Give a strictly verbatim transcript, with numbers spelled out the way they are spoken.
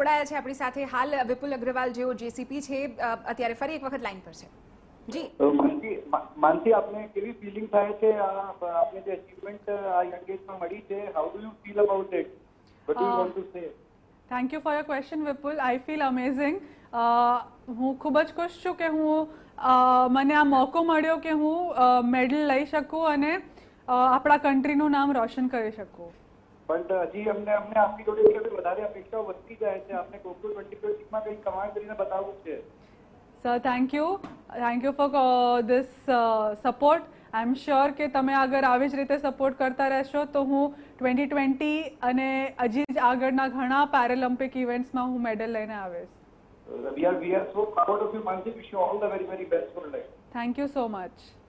જોડાયા છે આપણી સાથે હાલ વિપુલ અગ્રવાલ જેઓ જેસીપી છે અત્યારે ફરી એક વખત લાઈન પર છે જી માનસી માનસી આપને કેવી ફીલિંગ થાય છે આપને જે અચીવમેન્ટ આ યંગ એજમાં મળી છે how do you feel about it what do you want to say thank you for your question Vipul I feel amazing હું ખૂબ જ ખુશ છું કે હું મને આ મોકો મળ્યો કે હું મેડલ લઈ શકું અને આપણા કન્ટ્રીનું નામ રોશન કરી શકું પણ હજી અમને અમને આપની જોડે વધારે અપેક્ષાઓ વધતી જાય છે આપને કોકો ટ્વેન્ટી ટ્વેન્ટીમાં કંઈક કમાલ કરીને બતાવવું છે sir thank you thank you for this support I am sure કે તમે આગળ આવી જ રીતે સપોર્ટ કરતા રહેશો તો હું ટ્વેન્ટી ટ્વેન્ટી અને હજી જ આગળના ઘણા પેરાલિમ્પિક ઇવેન્ટ્સમાં હું મેડલ લઈને આવીશ We are we are so proud of you, Mansi. Wish you all the very very best for life. Thank you so much.